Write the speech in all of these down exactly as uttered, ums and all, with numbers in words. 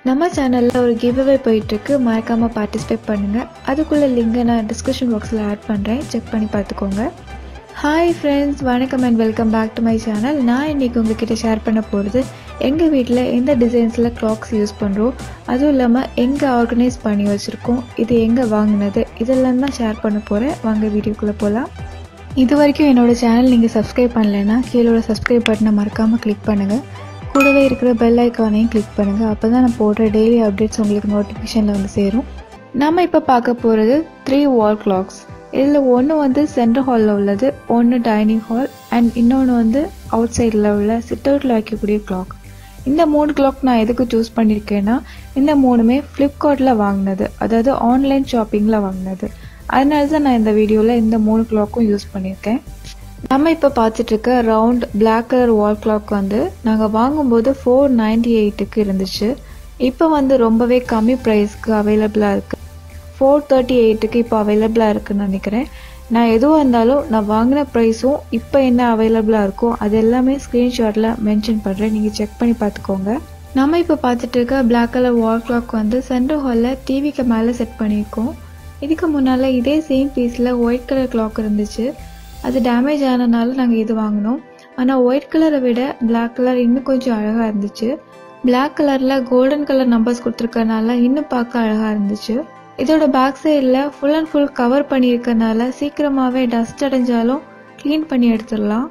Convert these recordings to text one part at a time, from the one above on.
நம்ம சேனலில் ஒரு கிவ்அவே போயிட்டுருக்கு, மறக்காமல் பார்ட்டிசிபேட் பண்ணுங்கள். அதுக்குள்ளே லிங்கை நான் டிஸ்கிரிப்ஷன் பாக்ஸில் ஆட் பண்ணுறேன், செக் பண்ணி பார்த்துக்கோங்க. ஹாய் ஃப்ரெண்ட்ஸ், வணக்கம் and welcome back to my channel. நான் இன்றைக்கி உங்ககிட்ட ஷேர் பண்ண போகிறது எங்கள் வீட்டில் எந்த டிசைன்ஸில் கிளாக்ஸ் யூஸ் பண்ணுறோம், அதுவும் இல்லாமல் எங்கே ஆர்கனைஸ் பண்ணி வச்சுருக்கோம், இது எங்கே வாங்கினது, இதெல்லாம் தான் ஷேர் பண்ண போகிறேன். வாங்க வீடியோக்குள்ளே போகலாம். இது வரைக்கும் என்னோடய சேனல் நீங்கள் சப்ஸ்கிரைப் பண்ணலைன்னா கீழே சப்ஸ்கிரைப் பட்டனை மறக்காமல் கிளிக் பண்ணுங்கள். கூடவே இருக்கிற பெல் ஐக்கானையும் கிளிக் பண்ணுங்கள். அப்போ தான் நான் போடுற டெய்லி அப்டேட்ஸ் உங்களுக்கு நோட்டிஃபிகேஷனில் வந்து சேரும். நம்ம இப்போ பார்க்க போகிறது த்ரீ வால் கிளாக்ஸ். இதில் ஒன்று வந்து சென்டர் ஹாலில் உள்ளது, ஒன்று டைனிங் ஹால் அண்ட் இன்னொன்று வந்து அவுட் சைடில் உள்ள சிட் அவுட்டில் வைக்கக்கூடிய கிளாக். இந்த மூணு கிளாக் நான் எதுக்கு சூஸ் பண்ணியிருக்கேன்னா, இந்த மூணுமே ஃப்ளிப்கார்ட்டில் வாங்கினது, அதாவது ஆன்லைன் ஷாப்பிங்கில் வாங்கினது. அதனால தான் நான் இந்த வீடியோவில் இந்த மூணு கிளாக்கும் யூஸ் பண்ணியிருக்கேன். நம்ம இப்போ பார்த்துட்ருக்க round black colour wall clock வந்து நாங்கள் வாங்கும்போது ஃபோர் நைன்டி எயிட்டுக்கு இருந்துச்சு. இப்போ வந்து ரொம்பவே கம்மி ப்ரைஸ்க்கு அவைலபிளாக இருக்குது. ஃபோர் தேர்ட்டி எயிட்டுக்கு இப்போ அவைலபிளாக இருக்குதுன்னு நினைக்கிறேன். நான் எதுவாக இருந்தாலும் நான் வாங்கின ப்ரைஸும் இப்போ என்ன அவைலபிளாக இருக்கோ அது எல்லாமே ஸ்க்ரீன்ஷாட்டில் மென்ஷன் பண்ணுறேன், நீங்கள் செக் பண்ணி பார்த்துக்கோங்க. நம்ம இப்போ பார்த்துட்டு இருக்க பிளாக் கலர் வால் கிளாக் வந்து சென்டர் ஹாலில் டிவிக்கு மேலே செட் பண்ணியிருக்கோம். இதுக்கு முன்னால் இதே சேம் பீஸில் ஒயிட் கலர் கிளாக் இருந்துச்சு, அது டேமேஜ் ஆனதுனால நாங்கள் இது வாங்கினோம். ஆனால் ஒயிட் கலரை விட பிளாக் கலர் இன்னும் கொஞ்சம் அழகாக இருந்துச்சு. பிளாக் கலரில் கோல்டன் கலர் நம்பர்ஸ் கொடுத்துருக்கனால இன்னும் பார்க்க அழகாக இருந்துச்சு. இதோட பேக் சைடில் ஃபுல் அண்ட் ஃபுல் கவர் பண்ணியிருக்கனால சீக்கிரமாகவே டஸ்ட் அடைஞ்சாலும் க்ளீன் பண்ணி எடுத்துடலாம்.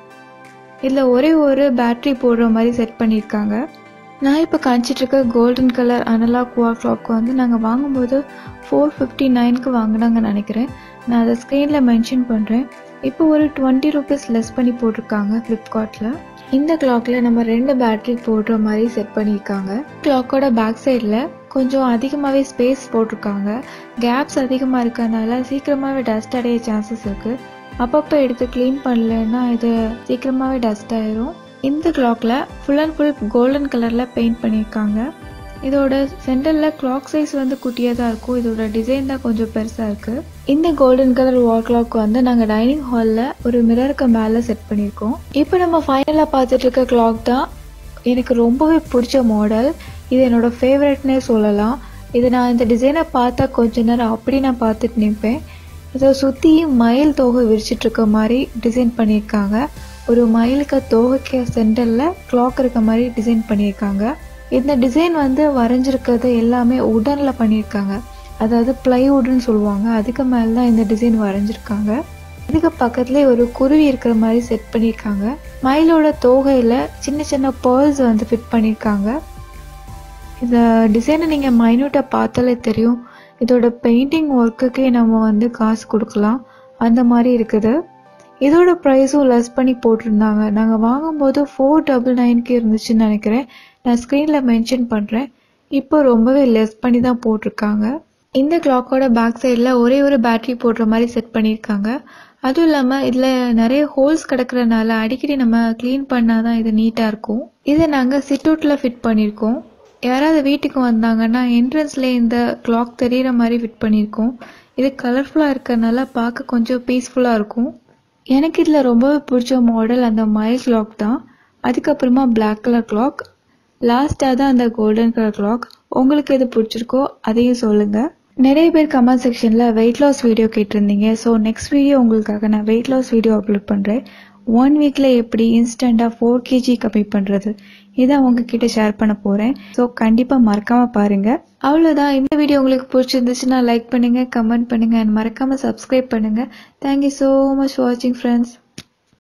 இதில் ஒரே ஒரு பேட்ரி போடுற மாதிரி செட் பண்ணியிருக்காங்க. நான் இப்போ காமிச்சிட்ருக்க golden colour analogue wall clock வந்து நாங்கள் வாங்கும்போது ஃபோர் ஃபிஃப்டி நைனுக்கு வாங்கினாங்கன்னு நினைக்கிறேன். நான் அதை ஸ்க்ரீனில் மென்ஷன் பண்ணுறேன். இப்போ ஒரு டுவெண்ட்டி ருபீஸ் லெஸ் பண்ணி போட்டிருக்காங்க ஃப்ளிப்கார்ட்டில். இந்த கிளாக்கில் நம்ம ரெண்டு பேட்ரி போடுற மாதிரி செட் பண்ணியிருக்காங்க. கிளாக்கோட பேக் சைடில் கொஞ்சம் அதிகமாகவே ஸ்பேஸ் போட்டிருக்காங்க. கேப்ஸ் அதிகமாக இருக்கறனால சீக்கிரமாகவே டஸ்ட் அடைய சான்சஸ் இருக்குது. அப்பப்போ எடுத்து க்ளீன் பண்ணலன்னா இது சீக்கிரமாகவே டஸ்ட் ஆயிரும். இந்த கிளாக்கில் ஃபுல் அண்ட் ஃபுல் கோல்டன் கலரில் பெயிண்ட் பண்ணியிருக்காங்க. இதோட சென்டரில் கிளாக் சைஸ் வந்து குட்டியாக தான் இருக்கும். இதோட டிசைன் தான் கொஞ்சம் பெருசாக இருக்குது. இந்த கோல்டன் கலர் வால் கிளாக் வந்து நாங்கள் டைனிங் ஹாலில் ஒரு மிரருக்கு மேலே செட் பண்ணியிருக்கோம். இப்போ நம்ம ஃபைனலாக பார்த்துட்டு இருக்க கிளாக் தான் எனக்கு ரொம்பவே பிடிச்ச மாடல். இது என்னோட ஃபேவரட்னே சொல்லலாம். இது நான் இந்த டிசைனை பார்த்தா கொஞ்ச நேரம் அப்படி நான் பார்த்துட்டு நிற்பேன். இதை சுற்றி மயில் தோகை விரிச்சிட்ருக்க மாதிரி டிசைன் பண்ணியிருக்காங்க. ஒரு மயிலுக்கு தோகைக்கு சென்டரில் கிளாக் இருக்க மாதிரி டிசைன் பண்ணியிருக்காங்க. இந்த டிசைன் வந்து வரைஞ்சிருக்கிறது எல்லாமே உடனில் பண்ணியிருக்காங்க, அதாவது பிளைவுட்னு சொல்லுவாங்க. அதுக்கு மேலே தான் இந்த டிசைன் வரைஞ்சிருக்காங்க. இதுக்கு பக்கத்துலேயே ஒரு குருவி இருக்கிற மாதிரி செட் பண்ணியிருக்காங்க. மயிலோட தோகையில் சின்ன சின்ன பேர்ல்ஸ் வந்து ஃபிட் பண்ணியிருக்காங்க. இந்த டிசைனை நீங்கள் மைன்யூட்டாக பார்த்தாலே தெரியும். இதோட பெயிண்டிங் ஒர்க்குக்கே நம்ம வந்து காசு கொடுக்கலாம், அந்த மாதிரி இருக்குது. இதோட ப்ரைஸும் லெஸ் பண்ணி போட்டிருந்தாங்க. நாங்கள் வாங்கும்போது ஃபோர் டபுள் நைனுக்கு இருந்துச்சுன்னு நினைக்கிறேன். நான் ஸ்க்ரீனில் மென்ஷன் பண்ணுறேன். இப்போ ரொம்பவே லெஸ் பண்ணி தான் போட்டிருக்காங்க. இந்த கிளாக்கோட பேக் சைடில் ஒரே ஒரு பேட்ரி போடுற மாதிரி செட் பண்ணியிருக்காங்க. அதுவும் இல்லாமல் இதில் நிறைய ஹோல்ஸ் கிடக்கிறனால அடிக்கடி நம்ம க்ளீன் பண்ணால் தான் இது நீட்டாக இருக்கும். இதை நாங்கள் சிட் அவுட்டில் ஃபிட் பண்ணியிருக்கோம். யாராவது வீட்டுக்கு வந்தாங்கன்னா என்ட்ரன்ஸ்லேயே இந்த கிளாக் தெரிகிற மாதிரி ஃபிட் பண்ணியிருக்கோம். இது கலர்ஃபுல்லாக இருக்கிறதுனால பார்க்க கொஞ்சம் பீஸ்ஃபுல்லாக இருக்கும். எனக்கு இதில் ரொம்பவே பிடிச்ச மாடல் அந்த மயில் கிளாக் தான். அதுக்கப்புறமா பிளாக் கலர் கிளாக், லாஸ்ட்டாக தான் அந்த கோல்டன் கலர் கிளாக். உங்களுக்கு எது பிடிச்சிருக்கோ அதையும் சொல்லுங்கள். நிறைய பேர் கமெண்ட் செக்ஷனில் வெயிட் லாஸ் வீடியோ கேட்டிருந்தீங்க. ஸோ நெக்ஸ்ட் வீடியோ உங்களுக்காக நான் வெயிட் லாஸ் வீடியோ அப்லோட் பண்ணுறேன். ஒன் வீக்கில் எப்படி இன்ஸ்டண்ட்டாக ஃபோர் கேஜி கம்மி பண்ணுறது, இதை உங்ககிட்ட ஷேர் பண்ண போகிறேன். ஸோ கண்டிப்பாக மறக்காமல் பாருங்கள். அவ்வளோதான். இந்த வீடியோ உங்களுக்கு பிடிச்சிருந்துச்சுன்னா லைக் பண்ணுங்கள், கமெண்ட் பண்ணுங்கள் அண்ட் மறக்காமல் சப்ஸ்கிரைப் பண்ணுங்கள். தேங்க்யூ ஸோ மச் ஃபார் வாட்சிங் ஃப்ரெண்ட்ஸ்.